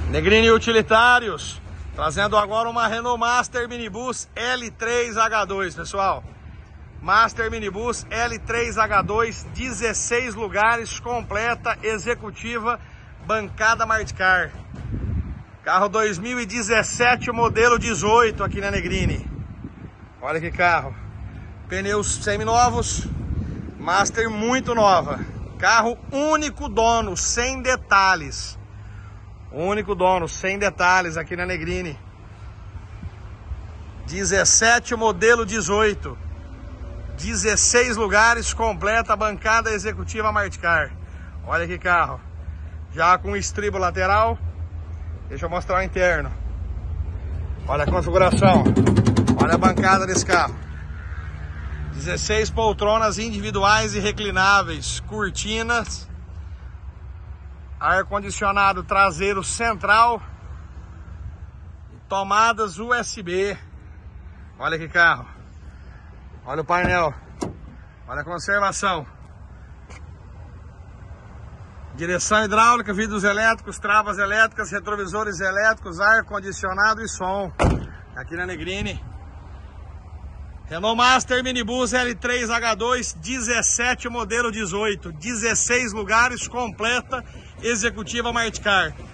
Negrini Utilitários, trazendo agora uma Renault Master Minibus L3H2, pessoal. Master Minibus L3H2, 16 lugares, completa, executiva, bancada Marticar. Carro 2017, modelo 18 aqui na Negrini. Olha que carro. Pneus seminovos, Master muito nova. Carro único dono, sem detalhes. Único dono, sem detalhes aqui na Negrini. 17, modelo 18. 16 lugares, completa, bancada executiva Marticar. Olha que carro. Já com estribo lateral. Deixa eu mostrar o interno. Olha a configuração. Olha a bancada desse carro. 16 poltronas individuais e reclináveis. Cortinas. Ar-condicionado traseiro central. Tomadas USB. Olha que carro. Olha o painel. Olha a conservação. Direção hidráulica, vidros elétricos, travas elétricas, retrovisores elétricos, ar-condicionado e som. Aqui na Negrini. Renault Master Minibus L3H2, 17, modelo 18. 16 lugares, completa, executiva Marticar.